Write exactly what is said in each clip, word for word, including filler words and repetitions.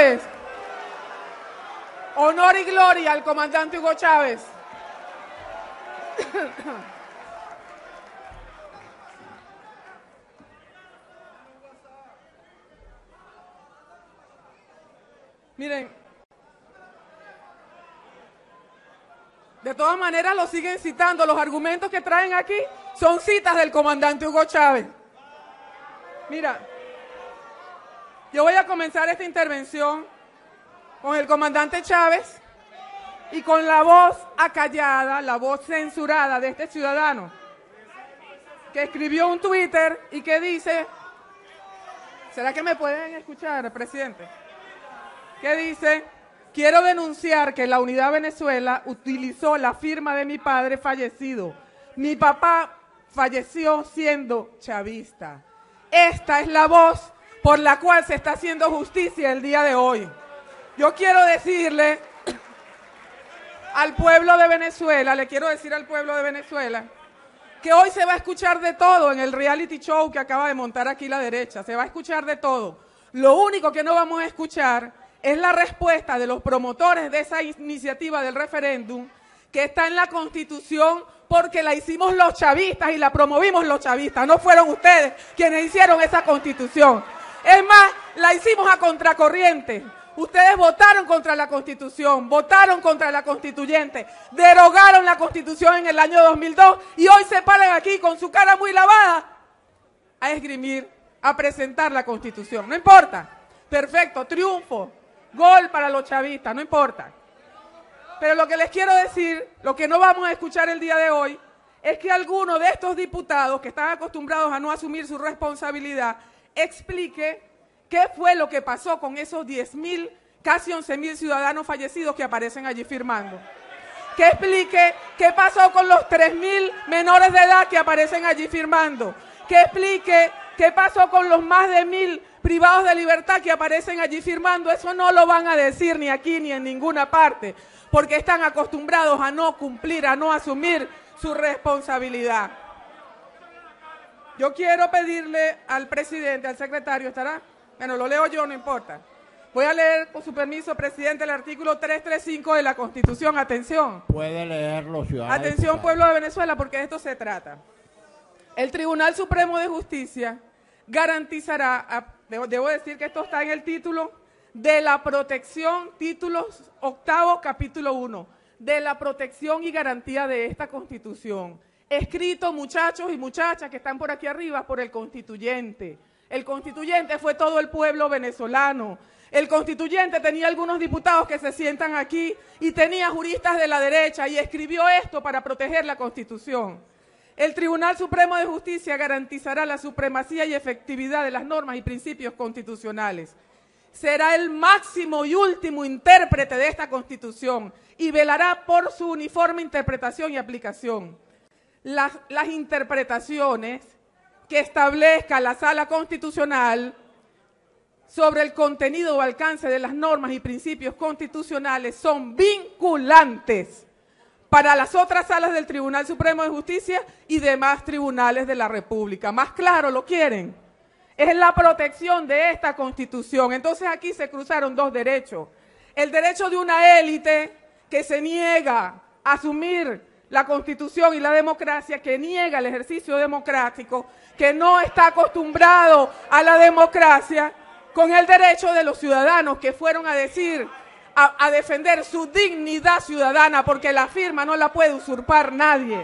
Chávez. Honor y gloria al comandante Hugo Chávez. Miren, de todas maneras lo siguen citando. Los argumentos que traen aquí son citas del comandante Hugo Chávez. Mira, yo voy a comenzar esta intervención con el comandante Chávez y con la voz acallada, la voz censurada de este ciudadano que escribió un Twitter y que dice, ¿será que me pueden escuchar, presidente? Que dice, quiero denunciar que la Unidad Venezuela utilizó la firma de mi padre fallecido. Mi papá falleció siendo chavista. Esta es la voz por la cual se está haciendo justicia el día de hoy. Yo quiero decirle al pueblo de Venezuela, le quiero decir al pueblo de Venezuela, que hoy se va a escuchar de todo en el reality show que acaba de montar aquí la derecha. Se va a escuchar de todo. Lo único que no vamos a escuchar es la respuesta de los promotores de esa iniciativa del referéndum, que está en la Constitución porque la hicimos los chavistas y la promovimos los chavistas. No fueron ustedes quienes hicieron esa Constitución. Es más, la hicimos a contracorriente. Ustedes votaron contra la Constitución, votaron contra la Constituyente, derogaron la Constitución en el año dos mil dos y hoy se paran aquí con su cara muy lavada a esgrimir, a presentar la Constitución. No importa. Perfecto, triunfo, gol para los chavistas, no importa. Pero lo que les quiero decir, lo que no vamos a escuchar el día de hoy, es que alguno de estos diputados que están acostumbrados a no asumir su responsabilidad, explique qué fue lo que pasó con esos diez mil, casi once mil ciudadanos fallecidos que aparecen allí firmando. Que explique qué pasó con los tres mil menores de edad que aparecen allí firmando. Que explique qué pasó con los más de mil privados de libertad que aparecen allí firmando. Eso no lo van a decir ni aquí ni en ninguna parte, porque están acostumbrados a no cumplir, a no asumir su responsabilidad. Yo quiero pedirle al presidente, al secretario, ¿estará? Bueno, lo leo yo, no importa. Voy a leer, con su permiso, presidente, el artículo trescientos treinta y cinco de la Constitución. Atención. Puede leerlo, ciudadano. Atención, pueblo de Venezuela, porque de esto se trata. El Tribunal Supremo de Justicia garantizará, a, debo, debo decir que esto está en el título de la protección, títulos octavo, capítulo uno, de la protección y garantía de esta Constitución. Escrito, muchachos y muchachas que están por aquí arriba, por el constituyente. El constituyente fue todo el pueblo venezolano. El constituyente tenía algunos diputados que se sientan aquí y tenía juristas de la derecha y escribió esto para proteger la Constitución. El Tribunal Supremo de Justicia garantizará la supremacía y efectividad de las normas y principios constitucionales. Será el máximo y último intérprete de esta Constitución y velará por su uniforme interpretación y aplicación. Las, las interpretaciones que establezca la Sala Constitucional sobre el contenido o alcance de las normas y principios constitucionales son vinculantes para las otras salas del Tribunal Supremo de Justicia y demás tribunales de la República. Más claro, ¿lo quieren? Es la protección de esta Constitución. Entonces aquí se cruzaron dos derechos. El derecho de una élite que se niega a asumir la Constitución y la democracia, que niega el ejercicio democrático, que no está acostumbrado a la democracia, con el derecho de los ciudadanos que fueron a decir, a, a defender su dignidad ciudadana, porque la firma no la puede usurpar nadie.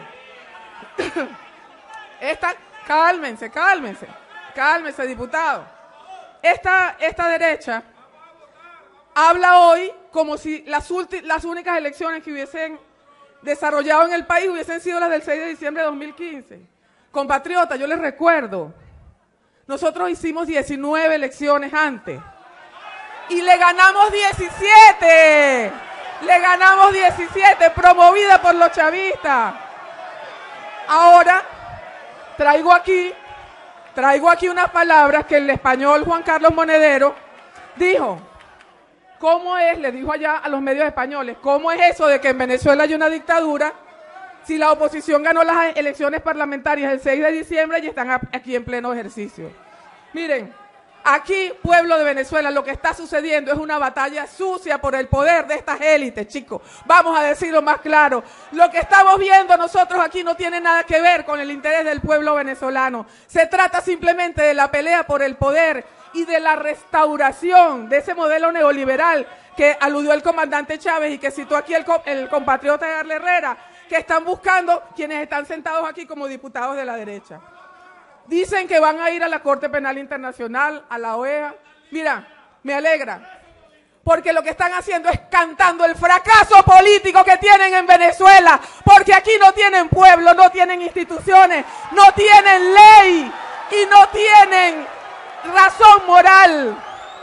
Esta, cálmense, cálmense, cálmense, diputado. Esta, esta derecha habla hoy como si las, las únicas elecciones que hubiesen desarrollado en el país hubiesen sido las del seis de diciembre de dos mil quince. Compatriotas, yo les recuerdo, nosotros hicimos diecinueve elecciones antes y le ganamos diecisiete, le ganamos diecisiete, promovida por los chavistas. Ahora traigo aquí, traigo aquí unas palabras que el español Juan Carlos Monedero dijo. ¿Cómo es, le dijo allá a los medios españoles, cómo es eso de que en Venezuela hay una dictadura si la oposición ganó las elecciones parlamentarias el seis de diciembre y están aquí en pleno ejercicio? Miren, Aquí, pueblo de Venezuela, lo que está sucediendo es una batalla sucia por el poder de estas élites, chicos. Vamos a decirlo más claro. Lo que estamos viendo nosotros aquí no tiene nada que ver con el interés del pueblo venezolano. Se trata simplemente de la pelea por el poder y de la restauración de ese modelo neoliberal que aludió el comandante Chávez y que citó aquí el, el compatriota Edgardo Herrera, que están buscando quienes están sentados aquí como diputados de la derecha. Dicen que van a ir a la Corte Penal Internacional, a la O E A. Mira, me alegra, porque lo que están haciendo es cantando el fracaso político que tienen en Venezuela, porque aquí no tienen pueblo, no tienen instituciones, no tienen ley y no tienen razón moral.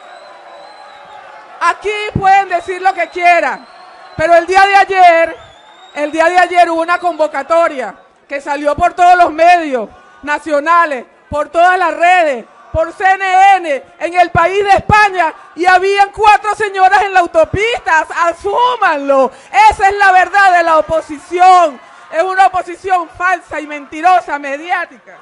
Aquí pueden decir lo que quieran, pero el día de ayer, el día de ayer hubo una convocatoria que salió por todos los medios nacionales, por todas las redes, por C N N, en el país de España, y habían cuatro señoras en la autopista. Asúmanlo. Esa es la verdad de la oposición. Es una oposición falsa y mentirosa, mediática.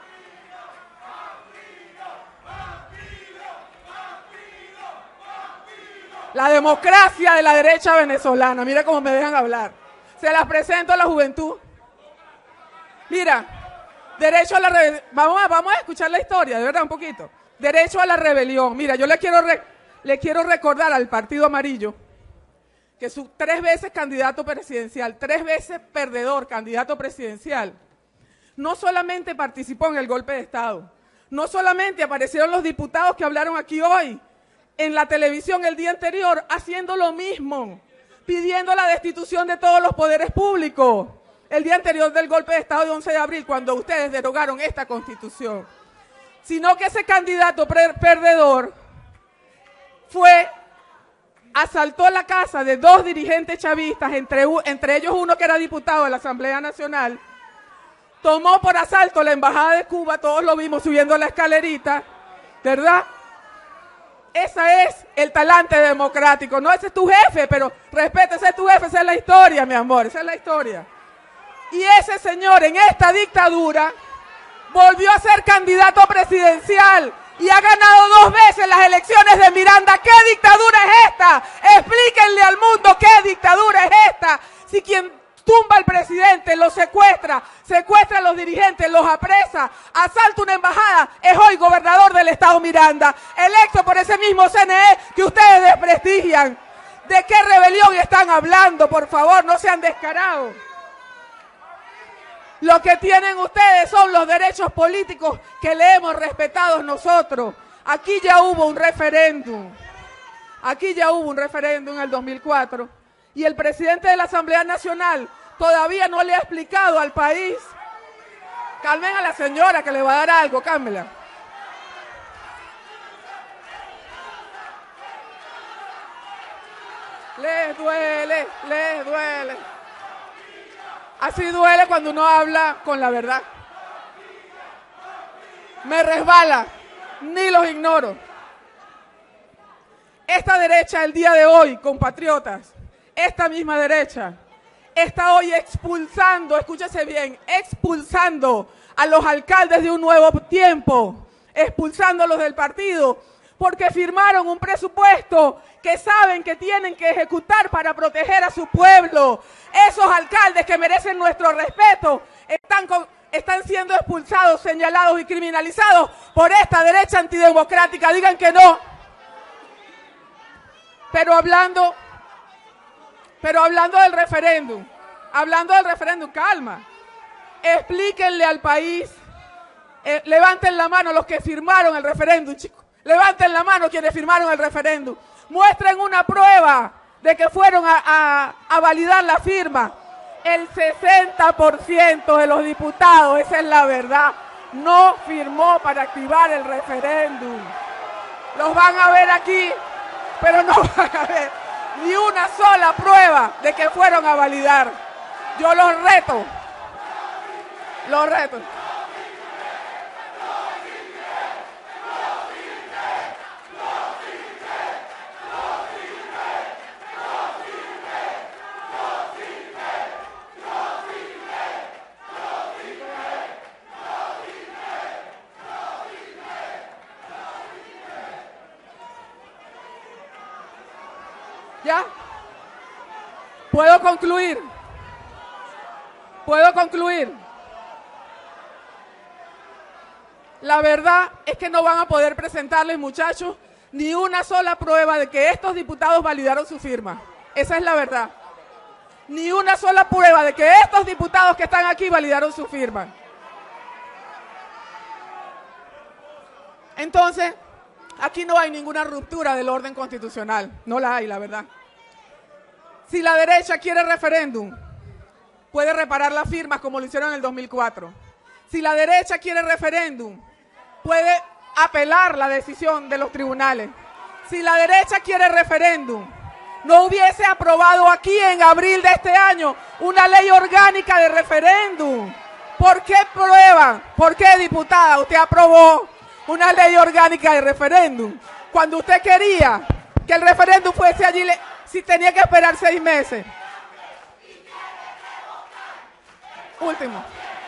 La democracia de la derecha venezolana. Mira cómo me dejan hablar. Se las presento a la juventud. Mira. Derecho a la rebelión. Vamos a, vamos a escuchar la historia, de verdad, un poquito. Derecho a la rebelión. Mira, yo le quiero, re, le quiero recordar al Partido Amarillo que su tres veces candidato presidencial, tres veces perdedor candidato presidencial, no solamente participó en el golpe de Estado, no solamente aparecieron los diputados que hablaron aquí hoy, en la televisión el día anterior, haciendo lo mismo, pidiendo la destitución de todos los poderes públicos. El día anterior del golpe de Estado de once de abril, cuando ustedes derogaron esta Constitución, sino que ese candidato perdedor fue, asaltó la casa de dos dirigentes chavistas, entre, entre ellos uno que era diputado de la Asamblea Nacional, tomó por asalto la Embajada de Cuba, todos lo vimos subiendo la escalerita, ¿verdad? Ese es el talante democrático, no ese es tu jefe, pero respeta, ese es tu jefe, esa es la historia, mi amor, esa es la historia. Y ese señor en esta dictadura volvió a ser candidato presidencial y ha ganado dos veces las elecciones de Miranda. ¿Qué dictadura es esta? Explíquenle al mundo qué dictadura es esta. Si quien tumba al presidente, lo secuestra, secuestra a los dirigentes, los apresa, asalta una embajada, es hoy gobernador del estado Miranda, electo por ese mismo C N E que ustedes desprestigian. ¿De qué rebelión están hablando? Por favor, no sean descarados. Lo que tienen ustedes son los derechos políticos que le hemos respetado nosotros. Aquí ya hubo un referéndum. Aquí ya hubo un referéndum en el dos mil cuatro. Y el presidente de la Asamblea Nacional todavía no le ha explicado al país. Calmen a la señora que le va a dar algo, cálmela. Les duele, les duele. Así duele cuando uno habla con la verdad. Me resbala, ni los ignoro. Esta derecha el día de hoy, compatriotas, esta misma derecha, está hoy expulsando, escúchese bien, expulsando a los alcaldes de Un Nuevo Tiempo, expulsándolos del partido, porque firmaron un presupuesto que saben que tienen que ejecutar para proteger a su pueblo. Esos alcaldes que merecen nuestro respeto están, con, están siendo expulsados, señalados y criminalizados por esta derecha antidemocrática. Digan que no. Pero hablando, pero hablando del referéndum, hablando del referéndum, calma. Explíquenle al país, eh, levanten la mano los que firmaron el referéndum, chicos. Levanten la mano quienes firmaron el referéndum. Muestren una prueba de que fueron a, a, a validar la firma. El sesenta por ciento de los diputados, esa es la verdad, no firmó para activar el referéndum. Los van a ver aquí, pero no van a ver ni una sola prueba de que fueron a validar. Yo los reto, los reto. ¿Ya? ¿Puedo concluir? ¿Puedo concluir? La verdad es que no van a poder presentarles, muchachos, ni una sola prueba de que estos diputados validaron su firma. Esa es la verdad. Ni una sola prueba de que estos diputados que están aquí validaron su firma. Entonces, aquí no hay ninguna ruptura del orden constitucional. No la hay, la verdad. Si la derecha quiere referéndum, puede reparar las firmas como lo hicieron en el dos mil cuatro. Si la derecha quiere referéndum, puede apelar la decisión de los tribunales. Si la derecha quiere referéndum, no hubiese aprobado aquí en abril de este año una ley orgánica de referéndum. ¿Por qué prueban? ¿Por qué, diputada, usted aprobó una ley orgánica de referéndum cuando usted quería que el referéndum fuese allí, si tenía que esperar seis meses? Último.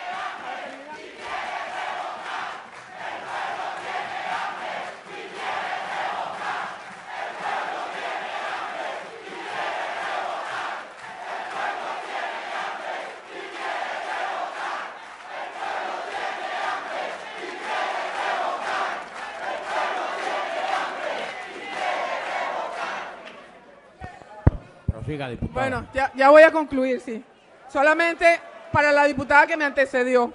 Prosiga, diputada. Bueno, ya, ya voy a concluir, sí. Solamente para la diputada que me antecedió.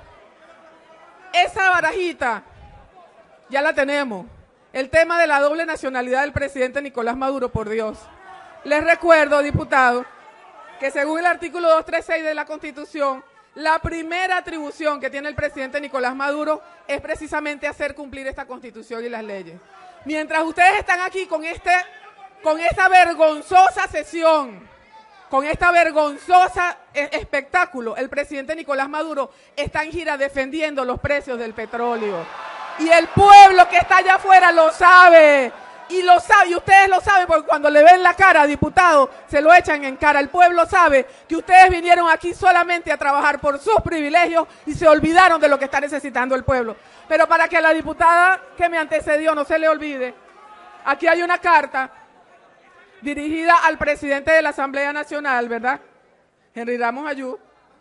Esa barajita ya la tenemos. El tema de la doble nacionalidad del presidente Nicolás Maduro, por Dios. Les recuerdo, diputados, que según el artículo doscientos treinta y seis de la Constitución, la primera atribución que tiene el presidente Nicolás Maduro es precisamente hacer cumplir esta Constitución y las leyes. Mientras ustedes están aquí con este, con esta vergonzosa sesión, con esta vergonzosa espectáculo, el presidente Nicolás Maduro está en gira defendiendo los precios del petróleo. Y el pueblo que está allá afuera lo sabe. Y lo sabe, y ustedes lo saben, porque cuando le ven la cara, diputado, se lo echan en cara. El pueblo sabe que ustedes vinieron aquí solamente a trabajar por sus privilegios y se olvidaron de lo que está necesitando el pueblo. Pero para que a la diputada que me antecedió no se le olvide, aquí hay una carta dirigida al presidente de la Asamblea Nacional, ¿verdad? Henry Ramos Ayú,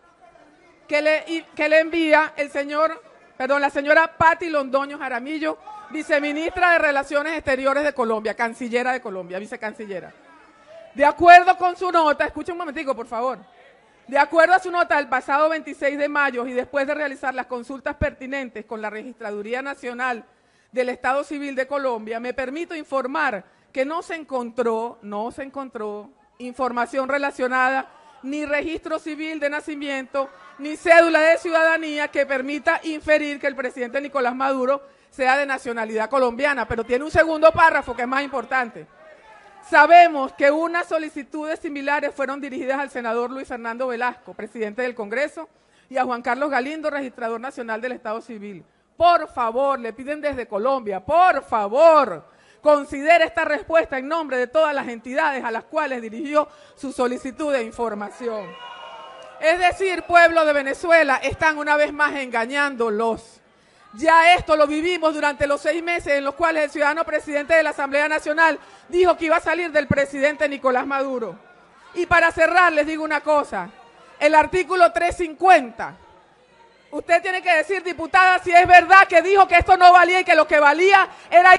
que le, y, que le envía el señor, perdón, la señora Patti Londoño Jaramillo, viceministra de Relaciones Exteriores de Colombia, cancillera de Colombia, vicecancillera. De acuerdo con su nota, escuchen un momentico, por favor. De acuerdo a su nota, el pasado veintiséis de mayo y después de realizar las consultas pertinentes con la Registraduría Nacional del Estado Civil de Colombia, me permito informar que no se encontró, no se encontró información relacionada, ni registro civil de nacimiento, ni cédula de ciudadanía que permita inferir que el presidente Nicolás Maduro sea de nacionalidad colombiana, pero tiene un segundo párrafo que es más importante. Sabemos que unas solicitudes similares fueron dirigidas al senador Luis Fernando Velasco, presidente del Congreso, y a Juan Carlos Galindo, registrador nacional del Estado Civil. Por favor, le piden desde Colombia, por favor, considere esta respuesta en nombre de todas las entidades a las cuales dirigió su solicitud de información. Es decir, pueblo de Venezuela, están una vez más engañándolos. Ya esto lo vivimos durante los seis meses en los cuales el ciudadano presidente de la Asamblea Nacional dijo que iba a salir del presidente Nicolás Maduro. Y para cerrar les digo una cosa, el artículo trescientos cincuenta, usted tiene que decir, diputada, si es verdad que dijo que esto no valía y que lo que valía era...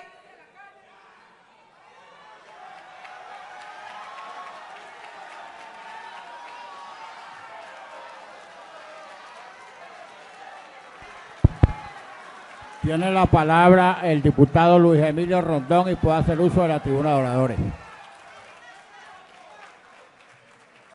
Tiene la palabra el diputado Luis Emilio Rondón y puede hacer uso de la tribuna de oradores.